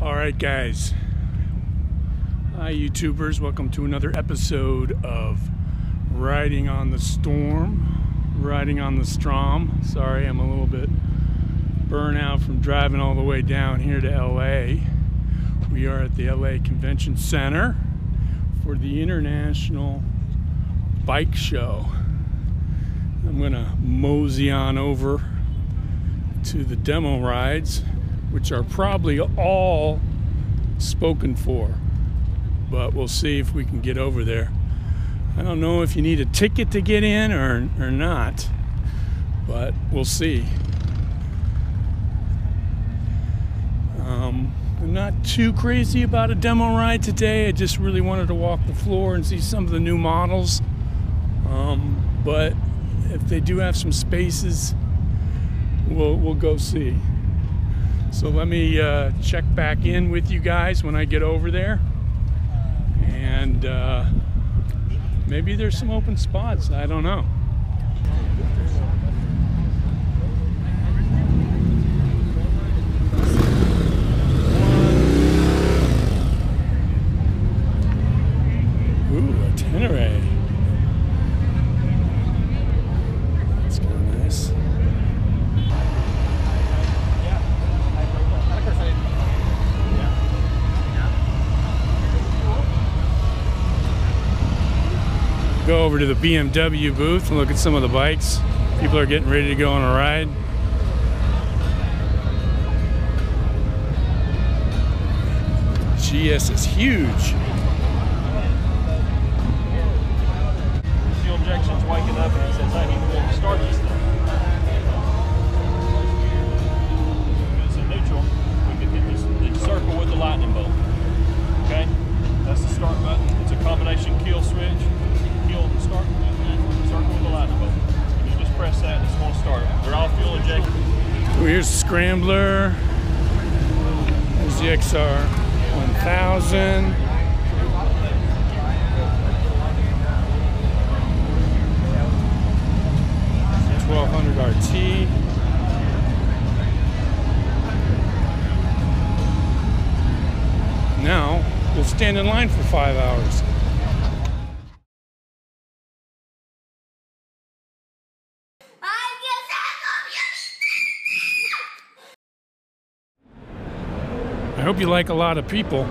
Alright guys, hi YouTubers, welcome to another episode of Riding on the Storm, Riding on the Strom. Sorry, I'm a little bit burnt out from driving all the way down here to LA. We are at the LA Convention Center for the International Bike Show. I'm gonna mosey on over to the demo rides, which are probably all spoken for, but we'll see if we can get over there. I don't know if you need a ticket to get in or not, but we'll see. I'm not too crazy about a demo ride today. I just really wanted to walk the floor and see some of the new models, but if they do have some spaces, we'll go see. So let me check back in with you guys when I get over there, and maybe there's some open spots, I don't know. Ooh, a Tenere. That's kind of nice. Go over to the BMW booth and look at some of the bikes. People are getting ready to go on a ride. GS is huge. Fuel injection's waking up and it says I need to start this thing. If it's in neutral, we can hit this circle with the lightning bolt. Okay? That's the start button. It's a combination kill switch. Kill and start, circle with the lightning bolt. And you just press that and it's going to start. They're all fuel injected. Oh, here's the Scrambler. There's the XR 1000. The 1200 RT. Now we'll stand in line for 5 hours. I hope you like a lot of people.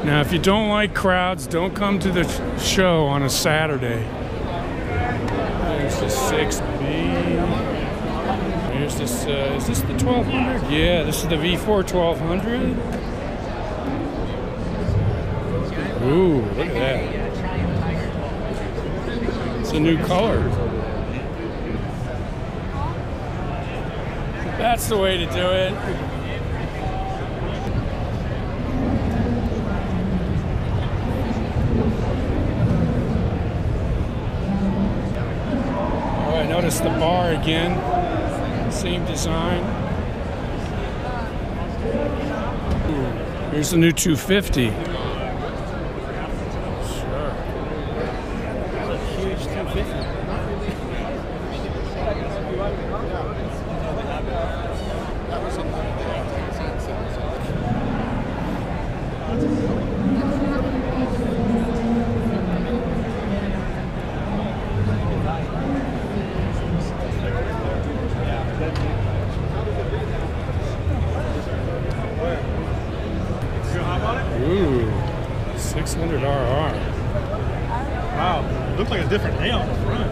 Now, if you don't like crowds, don't come to the show on a Saturday. There's the 6B. Here's this, is this the 1200? Yeah, this is the V4 1200. Ooh, look at that. It's a new color. That's the way to do it. Oh, I noticed the bar again. Same design. Ooh, here's the new 250. Sure. That's a huge 250. Ooh, 600 RR. Wow, it looks like a different nail on the front.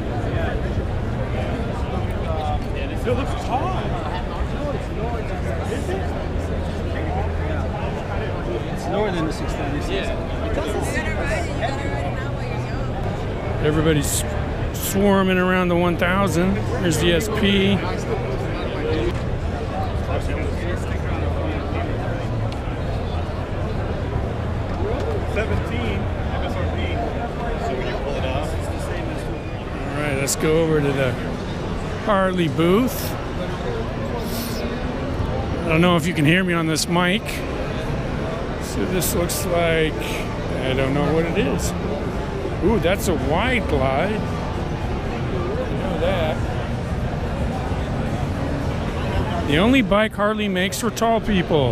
It looks taut. It's lower than the 636. Yeah. Everybody's swarming around the 1000. Here's the SP. All right, let's go over to the Harley booth. I don't know if you can hear me on this mic. So this looks like, I don't know what it is. Ooh, that's a wide glide. You know that. The only bike Harley makes for tall people.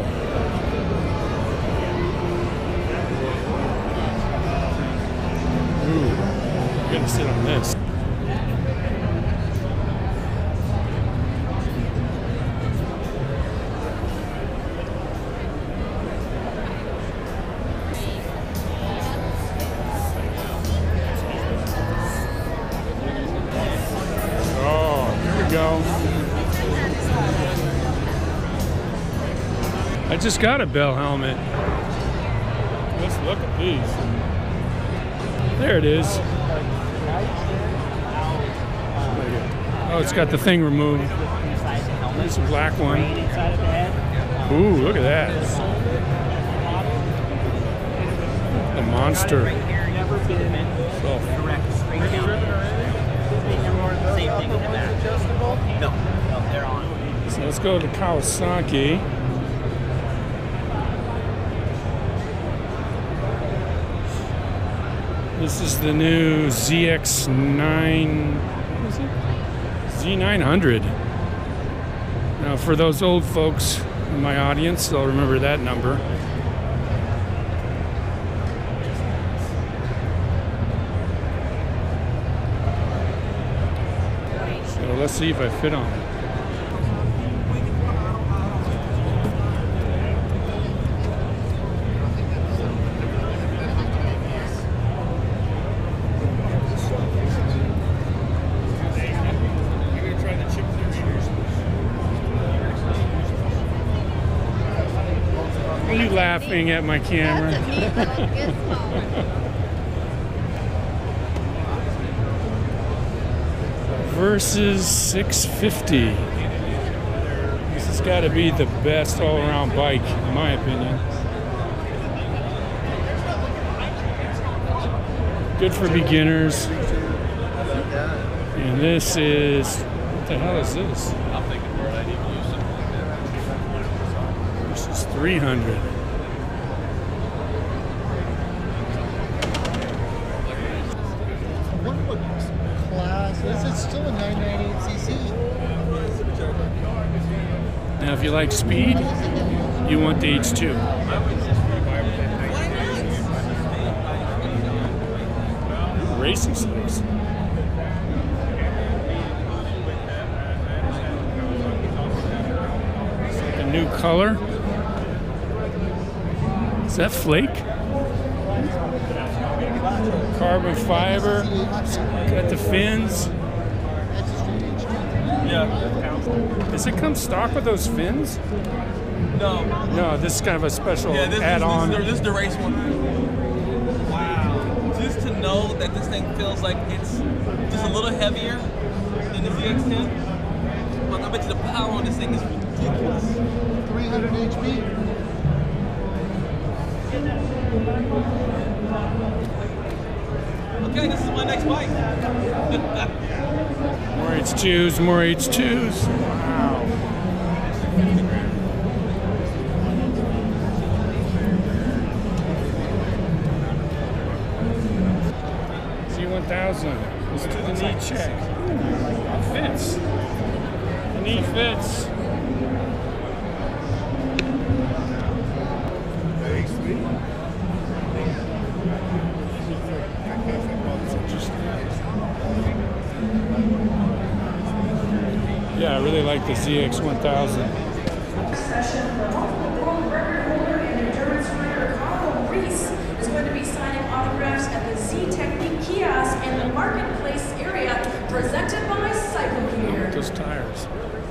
Ooh, I'm gonna sit on this. I just got a Bell helmet. Let's look at these. There it is. Oh, it's got the thing removed. There's a black one. Ooh, look at that. The monster. So let's go to Kawasaki. This is the new ZX9, what is it? Z900. Now for those old folks in my audience, they'll remember that number. So let's see if I fit on it. Are you laughing at my camera? Versus 650. This has got to be the best all-around bike, in my opinion. Good for beginners. And this is, what the hell is this? This is 300. Class. Is it still a 998cc? Now, if you like speed, you want the H2. Racing slicks. It's like a new color. Is that flake? Carbon fiber. Got the fins. Yeah. Does it come stock with those fins? No. No, this is kind of a special Yeah, this add-on. This is the race one. Wow. Just to know that this thing feels like it's just a little heavier than the ZX-10. But I bet you the power on this thing is ridiculous. 300 HP. Okay, this is my next bike. More H2s, more H2s. Wow. Z1000. Let's do the knee check. It fits. The knee fits. Yeah, I really like the ZX1000. Session, multiple world record holder and endurance rider Carl Reese is going to be signing autographs at the Z Technique kiosk in the marketplace area, presented by Cycle Gear. Those tires.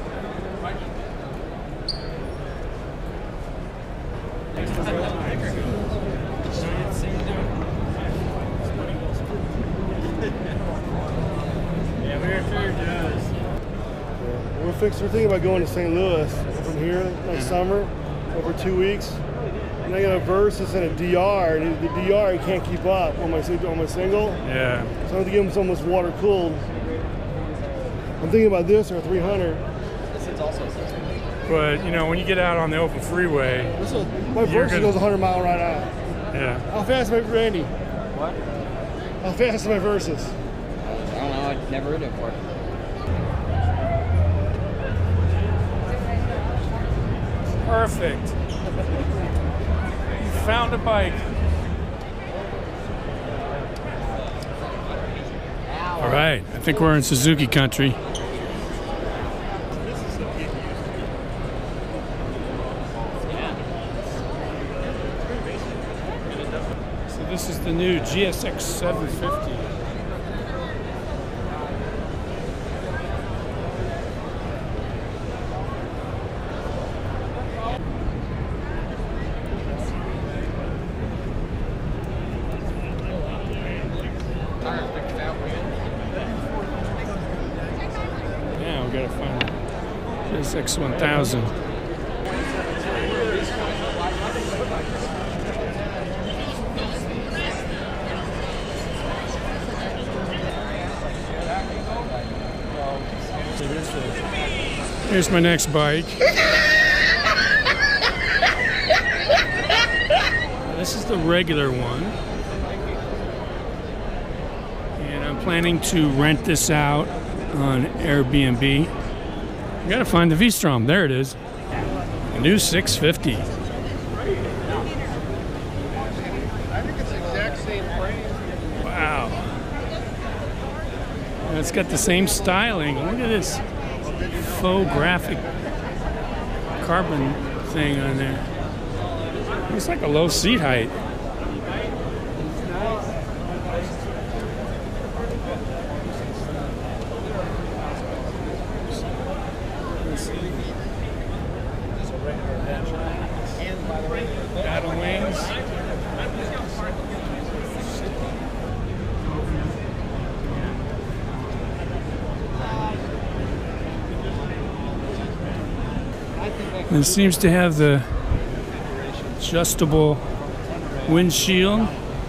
We're thinking about going to St. Louis from here next summer, over 2 weeks. And I got a Versus and a DR, and the DR I can't keep up on my single. Yeah. So I have to give them something that's water cooled. I'm thinking about this or a 300. But, you know, when you get out on the open freeway, My Versus goes 100 mile right out. yeah. How fast is my Randy? What? How fast is my Versus? I don't know. I've never ridden it before. Perfect. You found a bike. All right, I think we're in Suzuki country. So this is the new GSX 750. Now we gotta find this X1000. Here's my next bike. This is the regular one. And I'm planning to rent this out on Airbnb. I gotta find the V-Strom. There it is. The new 650. Wow. And it's got the same styling. Look at this faux graphic carbon thing on there. Looks like a low seat height. Battle wings. And it seems to have the adjustable windshield.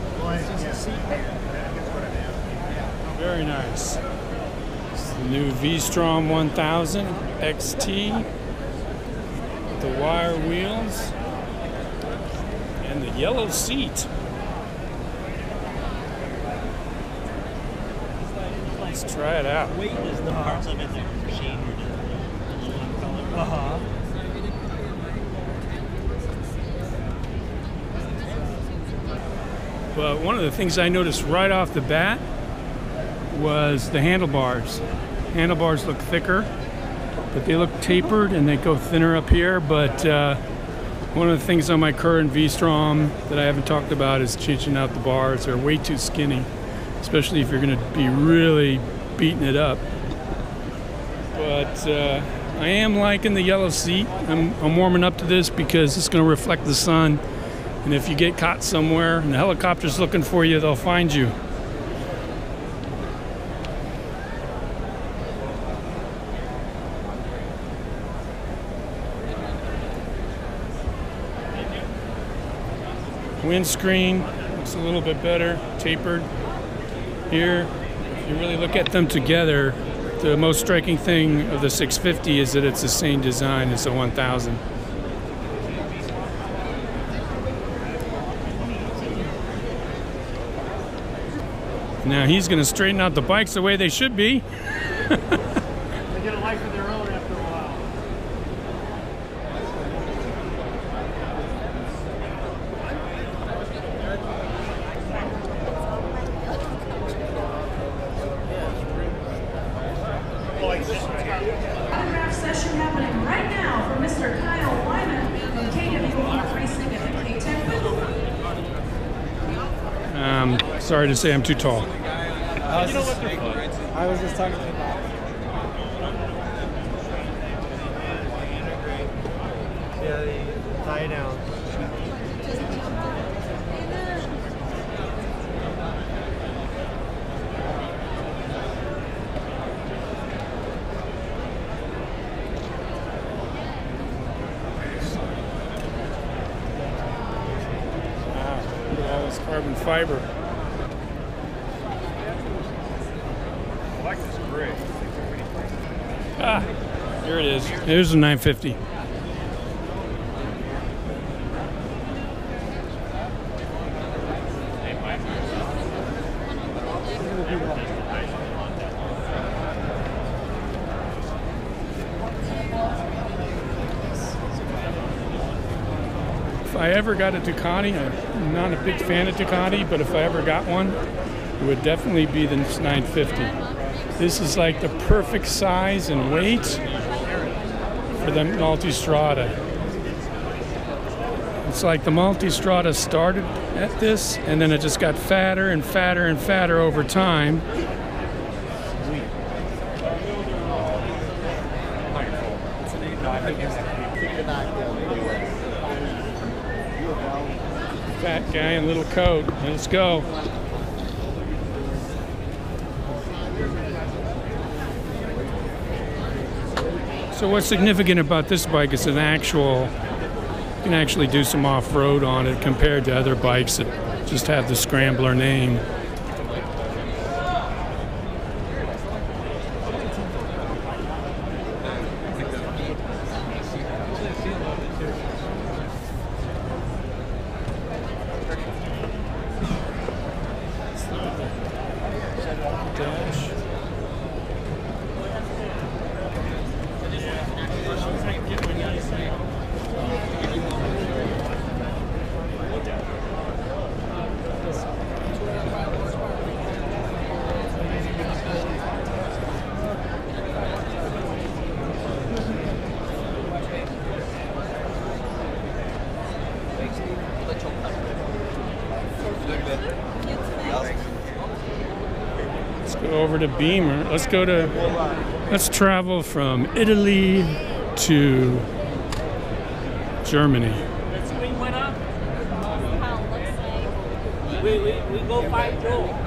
Very nice. It's the new V-Strom 1000 XT. The wire wheels and the yellow seat. Let's try it out. Weight is the parts of it that are machine or the aluminum color. But one of the things I noticed right off the bat was the handlebars. Handlebars look thicker, but they look tapered and they go thinner up here. But One of the things on my current V-Strom that I haven't talked about is changing out the bars. They're way too skinny, especially if you're going to be really beating it up. But I am liking the yellow seat. I'm warming up to this because it's going to reflect the sun. And if you get caught somewhere and the helicopter's looking for you, they'll find you. Windscreen looks a little bit better, tapered. Here, if you really look at them together, the most striking thing of the 650 is that it's the same design as the 1000. Now he's going to straighten out the bikes the way they should be. They get a life of their own after a while. Autograph session happening right now for Mr. Kyle Wyman from KWE Racing at the K10 booth. Sorry to say I'm too tall. I was just talking to you about it. Yeah, the tie down. Wow, look at all this carbon fiber. I like this gray. Ah, here it is. Here's a 950. If I ever got a Ducati, I'm not a big fan of Ducati, but if I ever got one, it would definitely be the 950. This is like the perfect size and weight for the Multistrada. It's like the Multistrada started at this, and then it just got fatter and fatter and fatter over time. Fat guy in little coat. Let's go. So what's significant about this bike is an actual, you can actually do some off-road on it compared to other bikes that just have the Scrambler name. Dash. Let's go over to Beamer. Let's travel from Italy to Germany. That's when we went up. We go 5 Joe.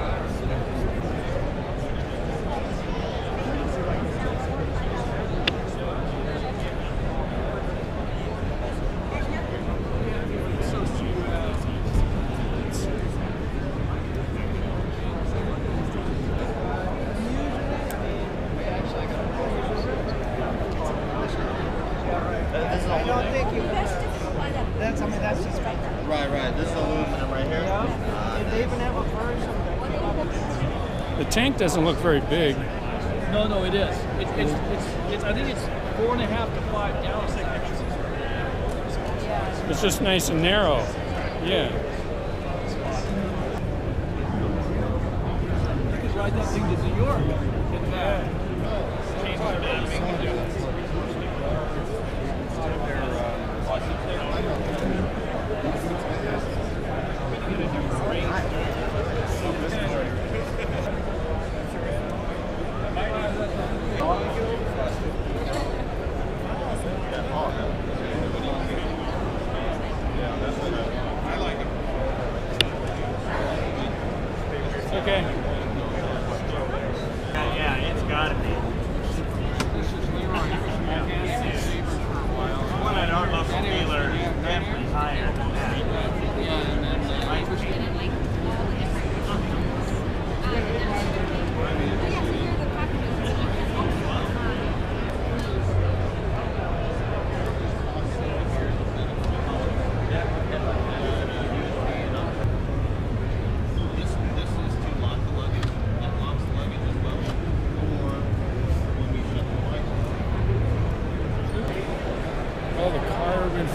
I don't think you. That's, I mean, that's just. Right. This is aluminum right here. Did they even have a version? The tank doesn't look very big. No, it is. It's I think it's 4.5 to 5 gallons. It's just nice and narrow. Yeah. You could ride that thing to New York. Get back.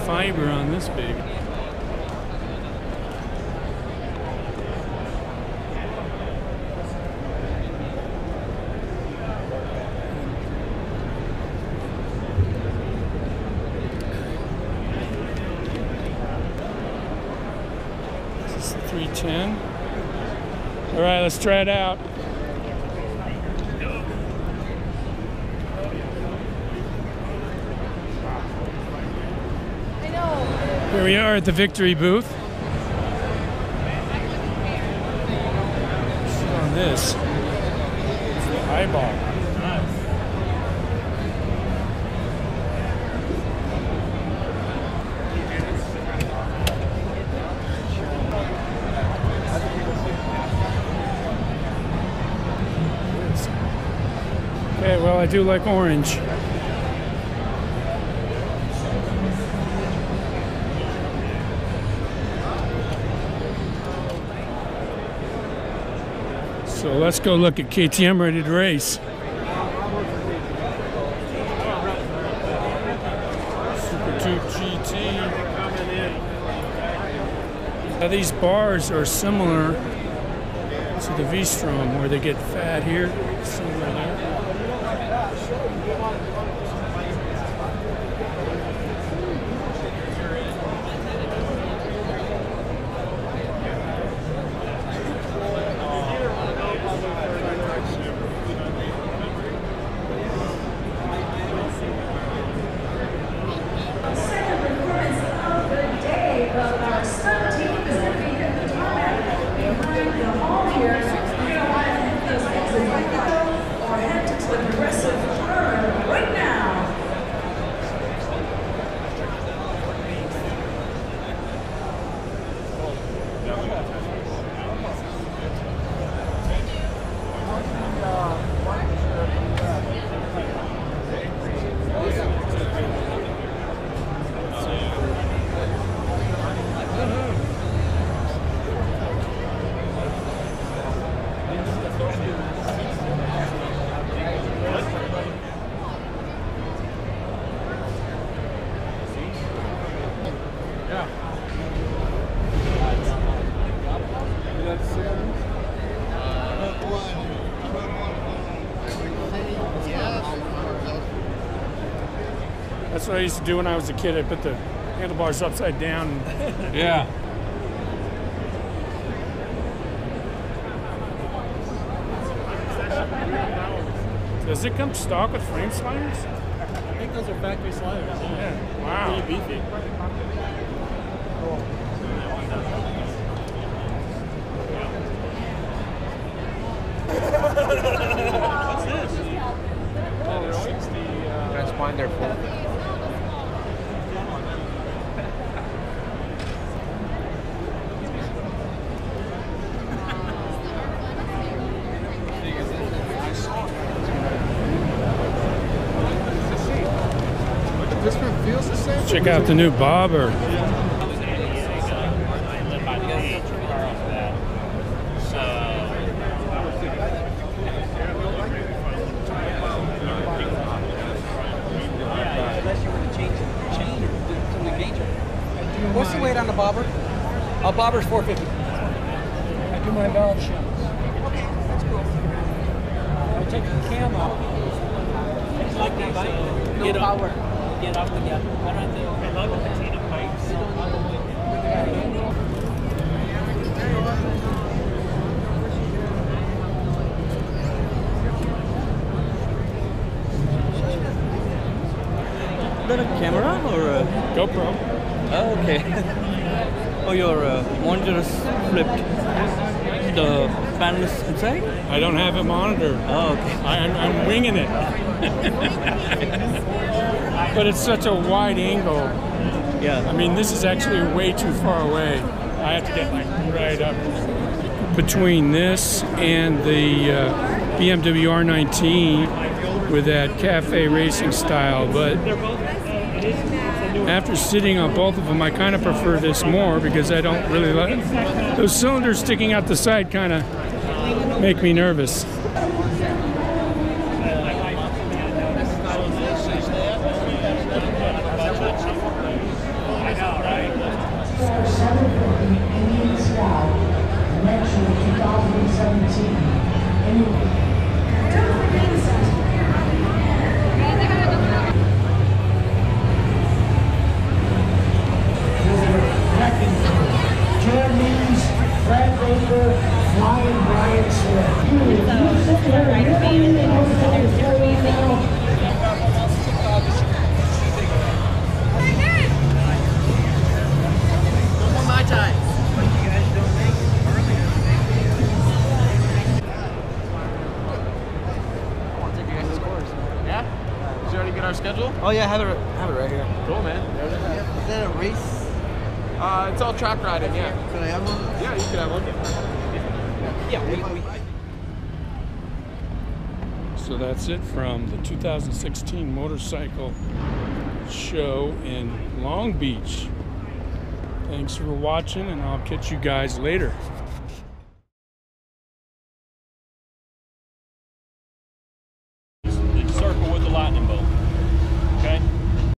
fiber on this baby. This is 310. All right, let's try it out. Here we are at the Victory booth. On this, it's the eyeball. Okay, well, I do like orange. So let's go look at KTM ready to race. Super 2 GT. Now these bars are similar to the V-Strom, where they get fat here, similar there. Or head to the progressive turn right now. That's what I used to do when I was a kid. I put the handlebars upside down. Yeah. Does it come stock with frame sliders? I think those are factory sliders. Yeah. Wow. Pretty beefy. What's this? Oh, really? Transponder full. This one feels the same. Check out the new bobber. What's the weight on the bobber? A bobber's 450. I do my valve shots. Okay, that's cool. I take the cam off. It's like that, right? No power. Get off the gas. I don't think I love the patina pipes. Is that a camera or a GoPro. Oh, okay. Oh, your monitor is flipped. The panel is inside? I don't have it monitored. Oh, okay. I'm winging it. But it's such a wide angle. Yeah. I mean, this is actually way too far away. I have to get like right up. Between this and the BMW R19 with that cafe racing style, but after sitting on both of them, I kind of prefer this more because I don't really like those cylinders sticking out the side. Kind of make me nervous. get our schedule? Oh yeah, have it right here. Cool, man. Is that a race? It's all track riding, yeah. Can I have one? Yeah, you can have one. Yeah, So that's it from the 2016 motorcycle show in Long Beach. Thanks for watching, and I'll catch you guys later. The circle with the lightning bolt.